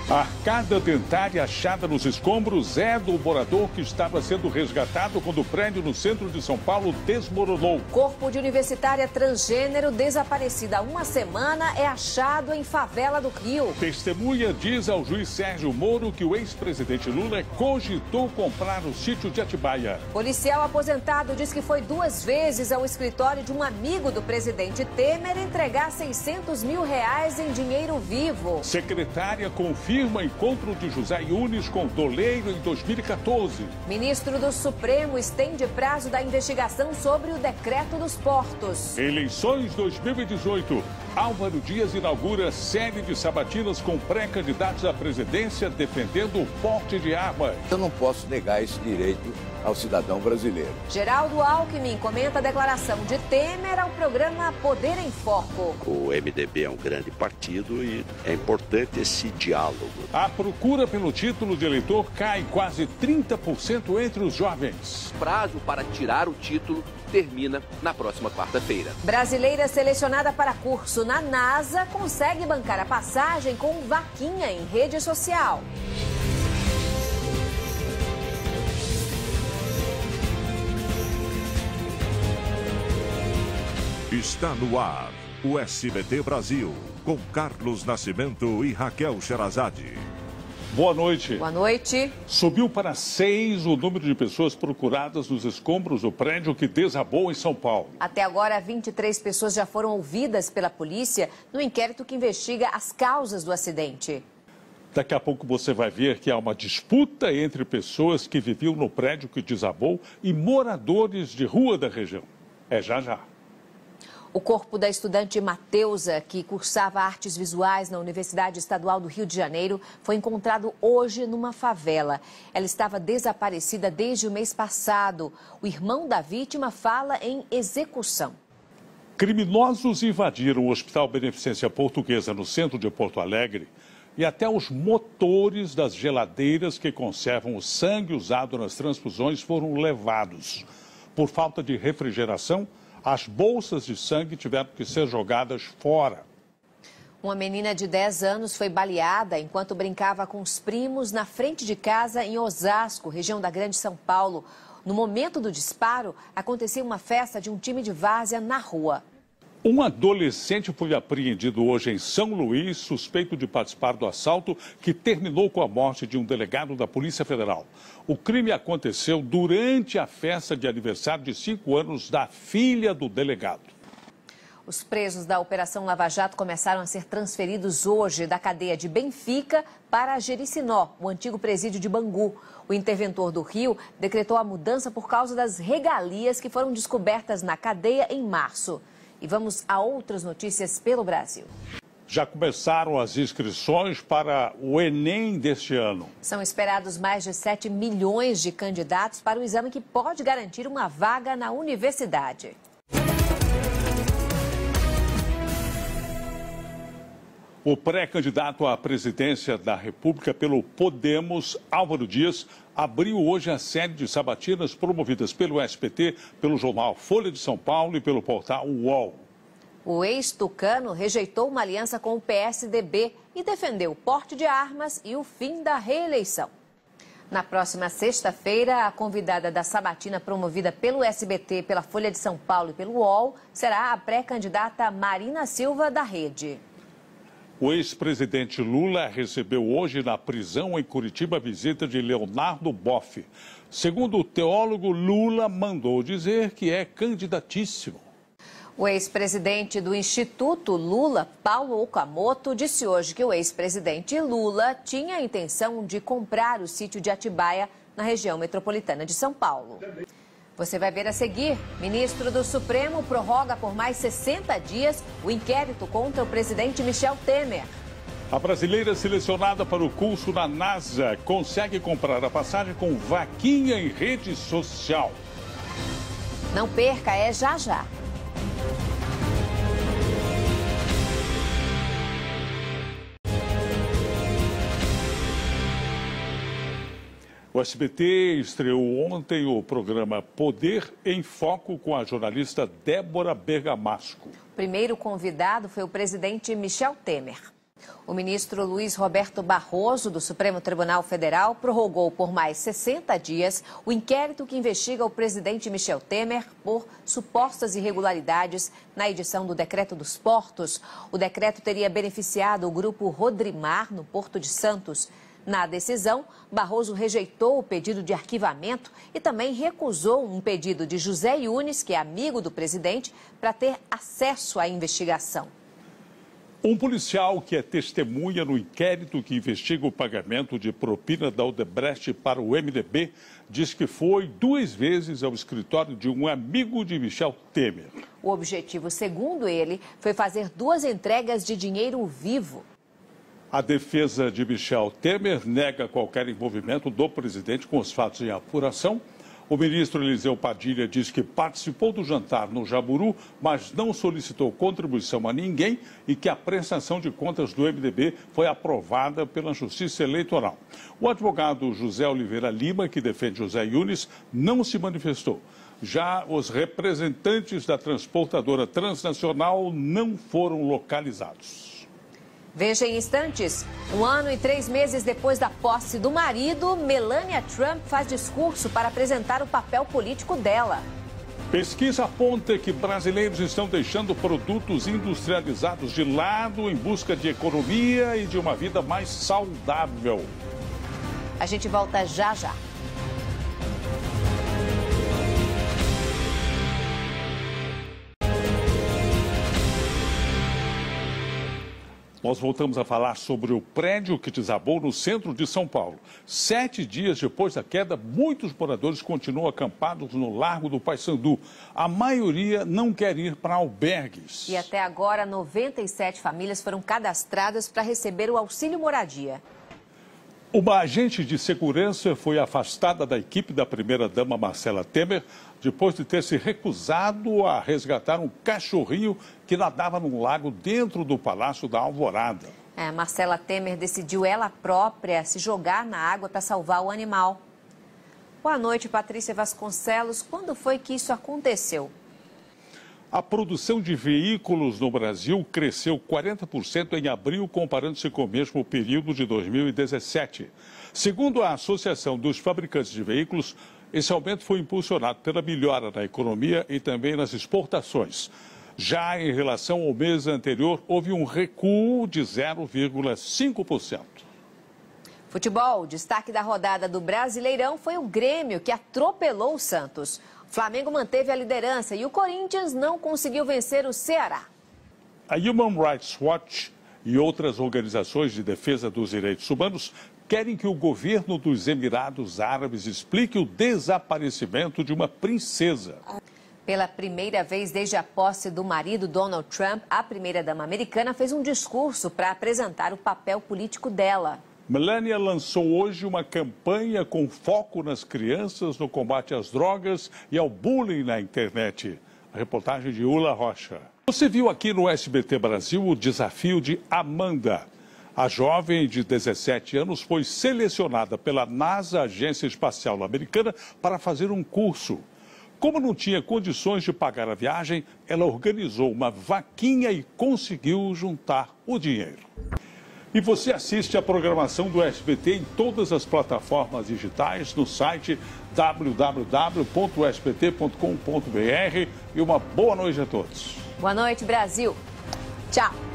A arcada dentária achada nos escombros é do morador que estava sendo resgatado quando o prédio no centro de São Paulo desmoronou. Corpo de universitária transgênero desaparecida há uma semana é achado em favela do Rio. Testemunha diz ao juiz Sérgio Moro que o ex-presidente Lula cogitou comprar o sítio de Atibaia. Policial aposentado diz que foi 2 vezes ao escritório de um amigo do presidente Temer entregar R$600 mil em dinheiro vivo. Secretária confirma encontro de José Yunes com Doleiro em 2014. Ministro do Supremo estende prazo da investigação sobre o decreto dos portos. Eleições 2018. Álvaro Dias inaugura série de sabatinas com pré-candidatos à presidência defendendo o porte de armas. Eu não posso negar esse direito ao cidadão brasileiro. Geraldo Alckmin comenta a declaração de Temer ao programa Poder em Foco. O MDB é um grande partido e é importante esse diálogo. A procura pelo título de eleitor cai quase 30% entre os jovens. O prazo para tirar o título termina na próxima quarta-feira. Brasileira selecionada para curso na NASA consegue bancar a passagem com vaquinha em rede social. Está no ar o SBT Brasil, com Carlos Nascimento e Raquel Sherazade. Boa noite. Boa noite. Subiu para 6 o número de pessoas procuradas nos escombros do prédio que desabou em São Paulo. Até agora, 23 pessoas já foram ouvidas pela polícia no inquérito que investiga as causas do acidente. Daqui a pouco você vai ver que há uma disputa entre pessoas que viviam no prédio que desabou e moradores de rua da região. É já já. O corpo da estudante Mateusa, que cursava artes visuais na Universidade Estadual do Rio de Janeiro, foi encontrado hoje numa favela. Ela estava desaparecida desde o mês passado. O irmão da vítima fala em execução. Criminosos invadiram o Hospital Beneficência Portuguesa no centro de Porto Alegre e até os motores das geladeiras que conservam o sangue usado nas transfusões foram levados. Por falta de refrigeração, as bolsas de sangue tiveram que ser jogadas fora. Uma menina de 10 anos foi baleada enquanto brincava com os primos na frente de casa em Osasco, região da Grande São Paulo. No momento do disparo, acontecia uma festa de um time de várzea na rua. Um adolescente foi apreendido hoje em São Luís, suspeito de participar do assalto que terminou com a morte de um delegado da Polícia Federal. O crime aconteceu durante a festa de aniversário de 5 anos da filha do delegado. Os presos da Operação Lava Jato começaram a ser transferidos hoje da cadeia de Benfica para Jericinó, o antigo presídio de Bangu. O interventor do Rio decretou a mudança por causa das regalias que foram descobertas na cadeia em março. E vamos a outras notícias pelo Brasil. Já começaram as inscrições para o Enem deste ano. São esperados mais de 7 milhões de candidatos para o exame que pode garantir uma vaga na universidade. O pré-candidato à presidência da República pelo Podemos, Álvaro Dias, abriu hoje a série de sabatinas promovidas pelo SBT, pelo jornal Folha de São Paulo e pelo portal UOL. O ex-tucano rejeitou uma aliança com o PSDB e defendeu o porte de armas e o fim da reeleição. Na próxima sexta-feira, a convidada da sabatina promovida pelo SBT, pela Folha de São Paulo e pelo UOL será a pré-candidata Marina Silva da Rede. O ex-presidente Lula recebeu hoje na prisão em Curitiba a visita de Leonardo Boff. Segundo o teólogo, Lula mandou dizer que é candidatíssimo. O ex-presidente do Instituto Lula, Paulo Okamoto, disse hoje que o ex-presidente Lula tinha a intenção de comprar o sítio de Atibaia, na região metropolitana de São Paulo. Você vai ver a seguir. Ministro do Supremo prorroga por mais 60 dias o inquérito contra o presidente Michel Temer. A brasileira selecionada para o curso na NASA consegue comprar a passagem com vaquinha em rede social. Não perca, é já já. O SBT estreou ontem o programa Poder em Foco com a jornalista Débora Bergamasco. O primeiro convidado foi o presidente Michel Temer. O ministro Luiz Roberto Barroso, do Supremo Tribunal Federal, prorrogou por mais 60 dias o inquérito que investiga o presidente Michel Temer por supostas irregularidades na edição do Decreto dos Portos. O decreto teria beneficiado o grupo Rodrimar, no Porto de Santos. Na decisão, Barroso rejeitou o pedido de arquivamento e também recusou um pedido de José Yunes, que é amigo do presidente, para ter acesso à investigação. Um policial que é testemunha no inquérito que investiga o pagamento de propina da Odebrecht para o MDB diz que foi 2 vezes ao escritório de um amigo de Michel Temer. O objetivo, segundo ele, foi fazer 2 entregas de dinheiro vivo. A defesa de Michel Temer nega qualquer envolvimento do presidente com os fatos em apuração. O ministro Eliseu Padilha diz que participou do jantar no Jaburu, mas não solicitou contribuição a ninguém e que a prestação de contas do MDB foi aprovada pela Justiça Eleitoral. O advogado José Oliveira Lima, que defende José Yunes, não se manifestou. Já os representantes da transportadora transnacional não foram localizados. Veja em instantes, 1 ano e 3 meses depois da posse do marido, Melania Trump faz discurso para apresentar o papel político dela. Pesquisa aponta que brasileiros estão deixando produtos industrializados de lado em busca de economia e de uma vida mais saudável. A gente volta já já. Nós voltamos a falar sobre o prédio que desabou no centro de São Paulo. 7 dias depois da queda, muitos moradores continuam acampados no Largo do Paissandu. A maioria não quer ir para albergues. E até agora, 97 famílias foram cadastradas para receber o auxílio moradia. Uma agente de segurança foi afastada da equipe da primeira-dama Marcela Temer depois de ter se recusado a resgatar um cachorrinho que nadava num lago dentro do Palácio da Alvorada. Marcela Temer decidiu ela própria se jogar na água para salvar o animal. Boa noite, Patrícia Vasconcelos. Quando foi que isso aconteceu? A produção de veículos no Brasil cresceu 40% em abril, comparando-se com o mesmo período de 2017. Segundo a Associação dos Fabricantes de Veículos, esse aumento foi impulsionado pela melhora na economia e também nas exportações. Já em relação ao mês anterior, houve um recuo de 0,5%. Futebol, o destaque da rodada do Brasileirão foi o Grêmio, que atropelou o Santos. O Flamengo manteve a liderança e o Corinthians não conseguiu vencer o Ceará. A Human Rights Watch e outras organizações de defesa dos direitos humanos querem que o governo dos Emirados Árabes explique o desaparecimento de uma princesa. Pela primeira vez desde a posse do marido Donald Trump, a primeira-dama americana fez um discurso para apresentar o papel político dela. Melania lançou hoje uma campanha com foco nas crianças, no combate às drogas e ao bullying na internet. A reportagem de Ula Rocha. Você viu aqui no SBT Brasil o desafio de Amanda. A jovem de 17 anos foi selecionada pela NASA, Agência Espacial Americana, para fazer um curso. Como não tinha condições de pagar a viagem, ela organizou uma vaquinha e conseguiu juntar o dinheiro. E você assiste a programação do SBT em todas as plataformas digitais, no site www.sbt.com.br. E uma boa noite a todos. Boa noite, Brasil. Tchau.